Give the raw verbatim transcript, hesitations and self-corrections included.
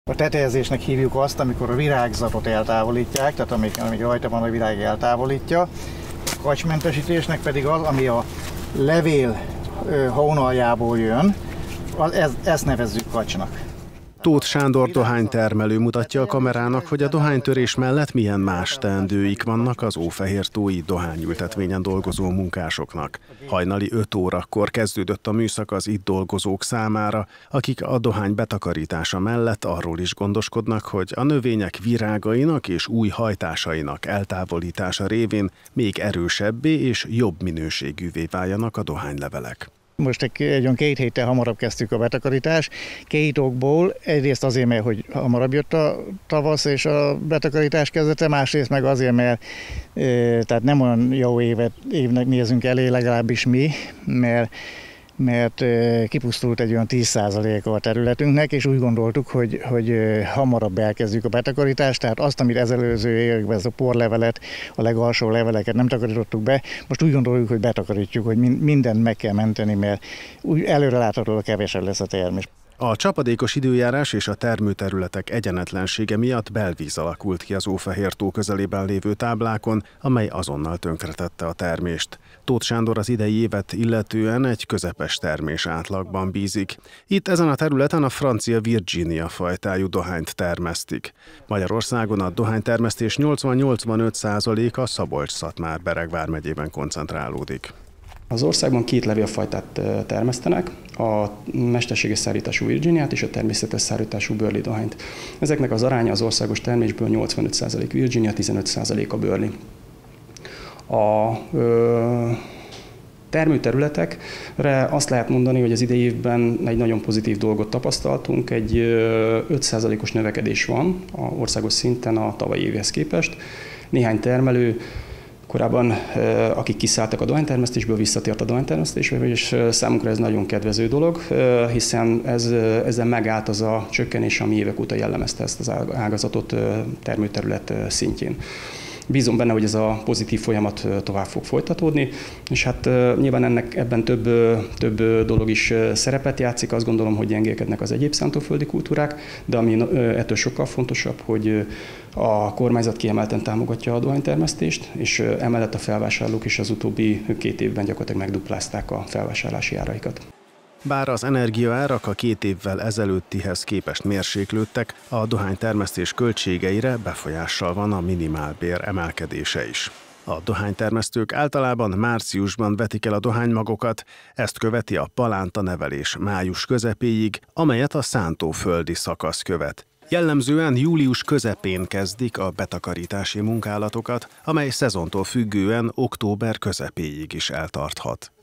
A tetejezésnek hívjuk azt, amikor a virágzatot eltávolítják, tehát amíg, amíg rajta van a virág eltávolítja. A kacsmentesítésnek pedig az, ami a levél hónaljából jön, ez, ezt nevezzük kacsnak. Tóth Sándor dohánytermelő mutatja a kamerának, hogy a dohánytörés mellett milyen más teendőik vannak az ófehértói dohányültetvényen dolgozó munkásoknak. Hajnali öt órakor kezdődött a műszak az itt dolgozók számára, akik a dohány betakarítása mellett arról is gondoskodnak, hogy a növények virágainak és új hajtásainak eltávolítása révén még erősebbé és jobb minőségűvé váljanak a dohánylevelek. Most egy, egy olyan két héttel hamarabb kezdtük a betakarítást. Két okból, egyrészt azért, mert hogy hamarabb jött a tavasz és a betakarítás kezdete, másrészt meg azért, mert e, tehát nem olyan jó évet, évnek nézünk elé, legalábbis mi, mert mert kipusztult egy olyan tíz százaléka a területünknek, és úgy gondoltuk, hogy, hogy hamarabb elkezdjük a betakarítást, tehát azt, amit az előző években, ez a porlevelet, a legalsó leveleket nem takarítottuk be, most úgy gondoljuk, hogy betakarítjuk, hogy mindent meg kell menteni, mert úgy előreláthatóan kevesebb lesz a termés. A csapadékos időjárás és a termőterületek egyenetlensége miatt belvíz alakult ki az Ófehértó közelében lévő táblákon, amely azonnal tönkretette a termést. Tóth Sándor az idei évet illetően egy közepes termés átlagban bízik. Itt ezen a területen a francia Virginia fajtájú dohányt termesztik. Magyarországon a dohánytermesztés nyolcvan-nyolcvanöt százaléka Szabolcs-Szatmár-Bereg vármegyében koncentrálódik. Az országban két levélfajtát termesztenek, a mesterséges szárítású Virginiát és a természetes szárítású Burley dohányt. Ezeknek az aránya az országos termésből nyolcvanöt százalék Virginia, tizenöt százalék a Burley. A ö, termőterületekre azt lehet mondani, hogy az idei évben egy nagyon pozitív dolgot tapasztaltunk, egy öt százalékos növekedés van a országos szinten a tavalyi évhez képest. Néhány termelő korábban, akik kiszálltak a dohánytermesztésből, visszatért a dohánytermesztésbe, és számunkra ez nagyon kedvező dolog, hiszen ez, ezzel megállt az a csökkenés, ami évek óta jellemezte ezt az ágazatot termőterület szintjén. Bízom benne, hogy ez a pozitív folyamat tovább fog folytatódni, és hát nyilván ennek ebben több, több dolog is szerepet játszik. Azt gondolom, hogy gyengélkednek az egyéb szántóföldi kultúrák, de ami ettől sokkal fontosabb, hogy a kormányzat kiemelten támogatja a dohánytermesztést, és emellett a felvásárlók is az utóbbi két évben gyakorlatilag megduplázták a felvásárlási áraikat. Bár az energiaárak a két évvel ezelőttihez képest mérséklődtek, a dohánytermesztés költségeire befolyással van a minimálbér emelkedése is. A dohánytermesztők általában márciusban vetik el a dohánymagokat, ezt követi a palánta nevelés május közepéig, amelyet a szántóföldi szakasz követ. Jellemzően július közepén kezdik a betakarítási munkálatokat, amely szezontól függően október közepéig is eltarthat.